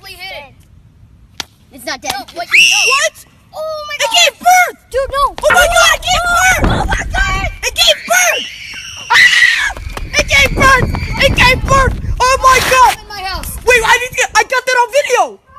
actually hit it. It's not dead. No, what? Oh my god. It gave birth! Dude, no. Oh my god, it gave birth! Oh my god! It gave birth! Ah! It gave birth! It gave birth! Oh my god! In my house. Wait, I got that on video!